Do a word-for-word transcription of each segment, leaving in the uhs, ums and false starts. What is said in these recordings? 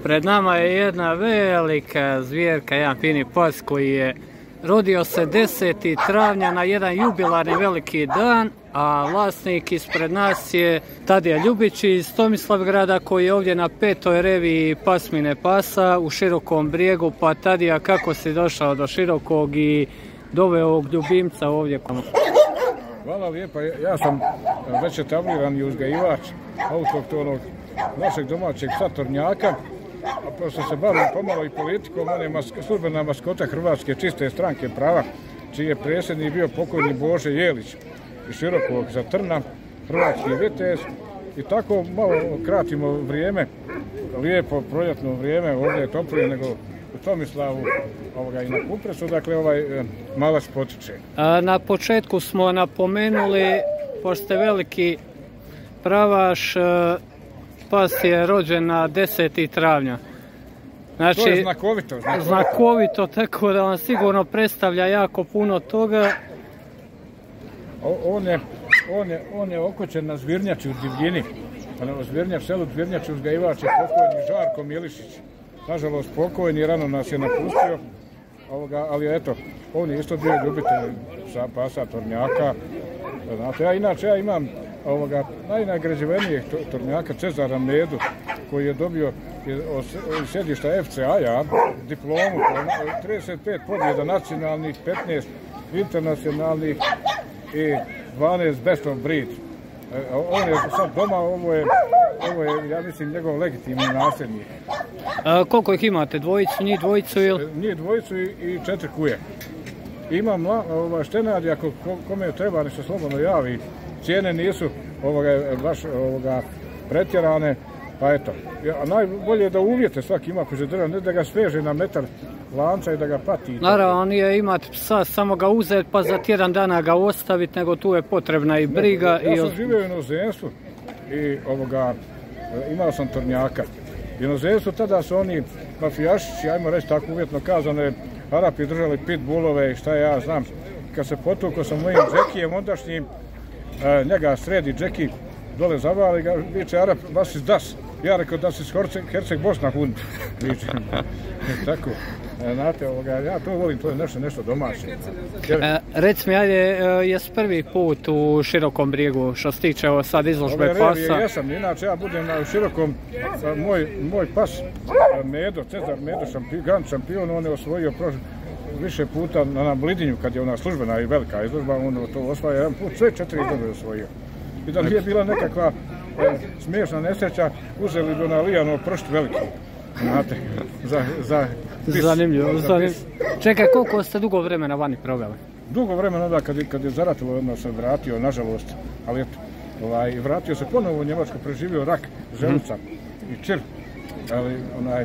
Pred nama je jedna velika zvjerka, jedan fini pas koji je rodio se desetog travnja na jedan jubilarni veliki dan, a vlasnik ispred nas je Tadija Ljubić iz Tomislavgrada koji je ovdje na petoj reviji pasmine pasa u Širokom Brijegu. Pa Tadija, kako si došao do Širokog i doveo ovog ljubimca ovdje? Hvala lijepa, ja sam već etablirani uzgajivač autohtonog našeg domaćeg psa tornjaka. A pošto se bavim pomalo i politikom, on je mas, službena maskota Hrvatske čiste stranke prava, čiji je predsjednik bio pokojni Bože Jelić iz Širokog za Trna, hrvatski vitez. I tako malo kratimo vrijeme, lijepo proljetno vrijeme, ovdje je toplije nego u Tomislavu ovoga, i na Kupresu, dakle ovaj e, malac potiče. A na početku smo napomenuli, pošto ste veliki pravaš, pas je rođen na desetog travnja. Znači, to je znakovito, znakovito. Znakovito, tako da vam sigurno predstavlja jako puno toga. O, on, je, on, je, on je okoćen na Zvirnjači u Divljini. Na Zvirnjač, selu Zvirnjači uzgajivač je pokojni Žarko Milišić. Nažalost, pokojni, rano nas je napustio, ovoga, ali eto, on je isto bio ljubitelj pasa tornjaka. Znate, ja inače ja imam ovoga najnagrađivenijeg tornjaka Cezara Medu, koji je dobio od sjedišta F C A-ja diplomu, trideset pet pobjeda nacionalnih, petnaest internacionalnih i dvanaest best of breed. On je sad doma, ovo je, ovo je, ja mislim, njegov legitimni nasljednik. A koliko ih imate? Dvojicu, njih dvojicu ili? Njih dvojicu i, i četiri kuje. Imam ova, štenadi, ako kome treba, ne se slobodno javi. Cijene nisu ovoga, baš ovoga, pretjerane, pa eto. A najbolje je da uvjete svaki ima koji drva, ne da ga sveže na metar lanca i da ga pati. Naravno, nije imati psa, samo ga uzeti pa za tjedan dana ga ostaviti, nego tu je potrebna i briga. Ne, ja sam i... živio u inozemstvu i ovoga, imao sam tornjaka. U inozemstvu tada su oni mafijašići, ajmo reći tako uvjetno kazane, Arapi držali pitbullove i šta ja znam. Kad se potukao sa mojim Džekijem ondašnjim, E, njega sredi Džeki, dole zavali ga, viče Arap, vas iz das. Ja rekao da si Herceg Bosna hund. Viče, tako. E, znate, ovoga, ja to volim, to je nešto, nešto domaće. E, reci mi, ajde, jes prvi put u Širokom Brijegu, što se tiče ovo sad izložbe Ove pasa? Revije jesam, inače ja budem na Širokom, moj, moj pas Medo, Cezar Medo, šampion, grand šampion, on je osvojio prošle više puta na Blidinju, kad je ona službena i velika izložba, on to osvaja jedan put, sve četiri izložbe osvojio. I da nije bila nekakva e, smiješna nesreća, uzeli bi ona Lijano pršt veliki, znate, za, za pis. Zanimljivo, zanimljivo. Čekaj, koliko ste dugo vremena vani proveli? Dugo vremena, onda kad, kad je zaratilo, onda sam vratio, nažalost, ali eto, ovaj, vratio se ponovo u Njemačku, preživio rak želuca mm. i čir, ali onaj,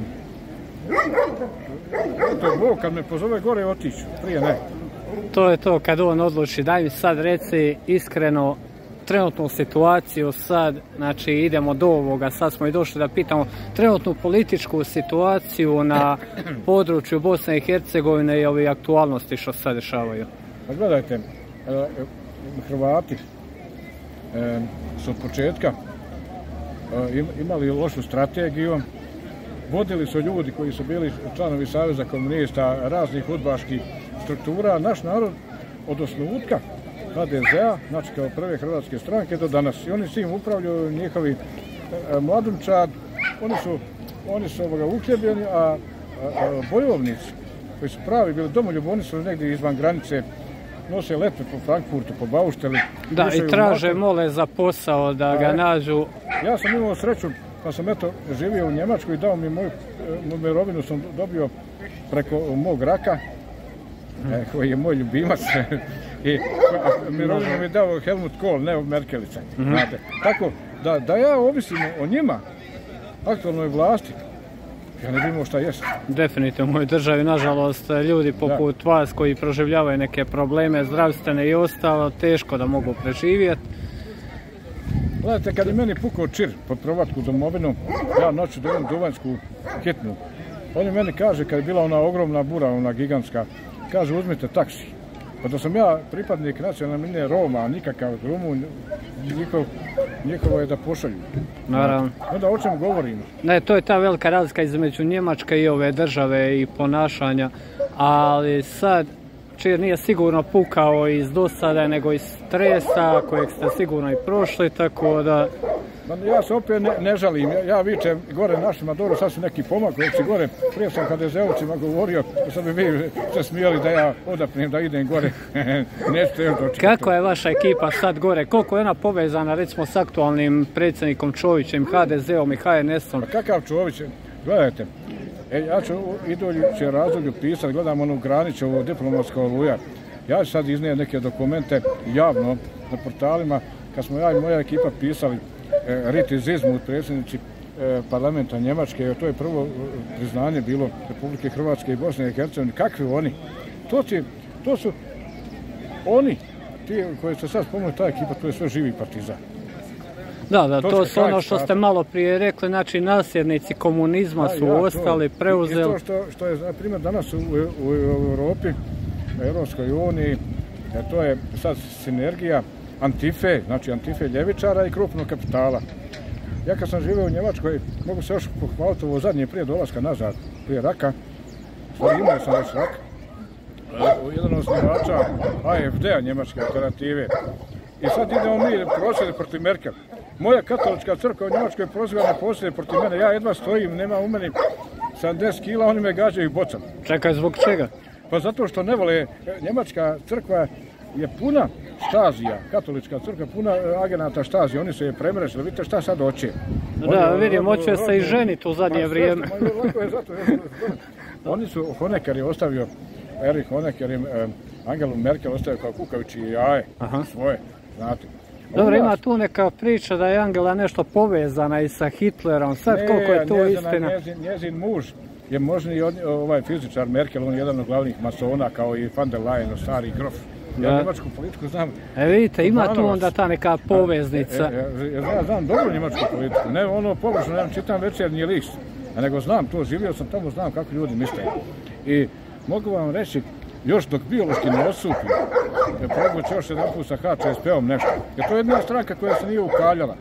to je Bog, kad me pozove gore otiću, prije ne. To je to, kad on odluči. Daj mi sad reci iskreno trenutnu situaciju sad, znači idemo do ovoga, sad smo i došli da pitamo trenutnu političku situaciju na području Bosne i Hercegovine i ove aktualnosti što sad dešavaju. Pa gledajte, Hrvati su od početka imali lošu strategiju. Vodili su ljudi koji su bili članovi Saveza komunista, raznih udbaških struktura. Naš narod od osnutka H D Z A, znači kao prve hrvatske stranke do danas. I oni s tim upravljaju njihovi e, mladunčad. Oni su, oni su ovoga uhljebljeni, a, a, a bojovnici koji su pravi bili domoljubi, oni su negdje izvan granice, nose letve po Frankfurtu, po Baušteli. Da, i traže motor. Mole za posao da a, ga nađu. Ja sam imao sreću, pa sam eto živio u Njemačkoj i dao mi moju mirovinu sam dobio preko mog raka, e, koji je moj ljubimac. I mirovinu mi je dao Helmut Kohl, ne Merkelica. Mm-hmm. Znate. Tako da, da ja ovisim o njima, aktualnoj vlasti, ja ne bih imao šta jest. Definitivno u mojoj državi, nažalost, ljudi poput da. vas koji proživljavaju neke probleme zdravstvene i ostalo, teško da mogu preživjeti. Gledajte, kad je meni pukao čir pod Provatsku domovinu, ja noću dobijem duvanjsku hitnu. On je meni kaže, kad je bila ona ogromna bura, ona gigantska, kaže uzmite taksi. Pa da sam ja pripadnik nacionalne manjine Roma, nikakav Rumun, njihov njihovo je da pošalju. Naravno. Onda o čemu govorimo? Ne, to je ta velika razlika između Njemačke i ove države i ponašanja, ali sad Čir nije sigurno pukao iz dosade, nego iz stresa kojeg ste sigurno i prošli, tako da... Ja se opet ne, ne žalim, ja, ja vičem gore našima, dobro, sad su neki pomakovci gore, prije sam ha de ze ovcima govorio, sad bi vi se smijali da ja odapnem, da idem gore, nećete još dočekati. Kako je vaša ekipa sad gore, koliko je ona povezana recimo s aktualnim predsjednikom Čovićem, ha de zeom i ha en esom? Pa kakav Čović, gledajte, e, ja ću u iduće razdoblju pisati, gledam onu Granićevu diplomatska oluja, ja ću sad iznijeti neke dokumente javno na portalima, kad smo ja i moja ekipa pisali Riti Zizmut, predsjednici parlamenta Njemačke, to je prvo priznanje bilo Republike Hrvatske i Bosne i Hercegovine. Kakvi oni? To, ti, to su oni, ti koji ste sad spomenuli, ta ekipa, to je sve živi partizan. Da, da, to, to su ono što ste malo prije rekli, znači nasljednici komunizma su ja, ostali, to, preuzeli. I to što, što je, na primjer, danas u, u, u Europi, u Europskoj uniji, to je sad sinergija Antife, znači Antife ljevičara i krupnog kapitala. Ja kad sam živio u Njemačkoj, mogu se još pohvaliti ovo zadnje prije dolaska nazad, prije raka, stvari imao sam već rak, jedan od osnivača a ef de a njemačke alternative. I sad idemo mi prosvjede protiv Merkel. Moja katolička crkva u Njemačkoj proziva na prosvjede protiv mene, ja jedva stojim, nema u meni sedamdeset kila, oni me gađaju bocom. Čekaj, zbog čega? Pa zato što ne vole, njemačka crkva je puna štazija, katolička crkva, puna agenata štazija, oni su je premrežili, vidite šta sad hoće. Da, vidim, hoće se i ženiti u zadnje vrijeme. Lako je zato, oni su, Honecker je ostavio, Erich Honecker je Angelu Merkel ostavio kao kukavići jaje svoje, znate. Dobro, ima tu neka priča da je Angela nešto povezana i sa Hitlerom, sad ne, koliko je to istina? Njezin, njezin muž je možni ovaj fizičar Merkel, on je jedan od glavnih masona kao i van der Leyen, stari grof. Ja njemačku politiku znam. E vidite, ima tu onda ta neka poveznica. E, e, ja, ja znam dobro njemačku politiku, ne ono pogrešno, ja čitam Večernji list, a nego znam to, živio sam tamo, znam kako ljudi misle. I mogu vam reći, još dok biološki ne osupi, pregući još jedan put sa ha će es pe-om nešto, jer to je jedna stranka koja se nije ukaljala.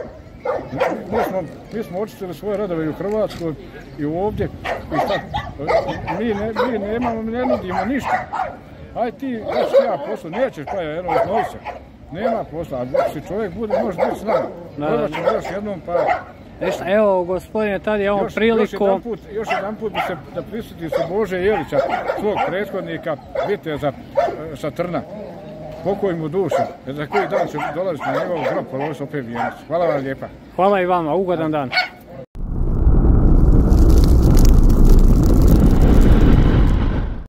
Mi smo, mi smo očistili svoje radove i u Hrvatskoj i ovdje, i šta, mi, ne, mi nemamo, ne nudimo ništa. Aj ti, daš ja poslu, nećeš pa ja, jedno iznoj se. Nema posla, a dok si čovjek bude, može biti s nama. Probat ćemo još jednom pa... Ništa, evo gospodine Tadija, ovom prilikom... Još jedan put, još jedan put bi se da prisjeti se Bože Jelića, svog prethodnika, viteza sa Trna. Pokoj mu duša, jer za koji dan će dolaziti na njegov grob, pa ovo se opet vijenac. Hvala vam lijepa. Hvala i vama, ugodan dan.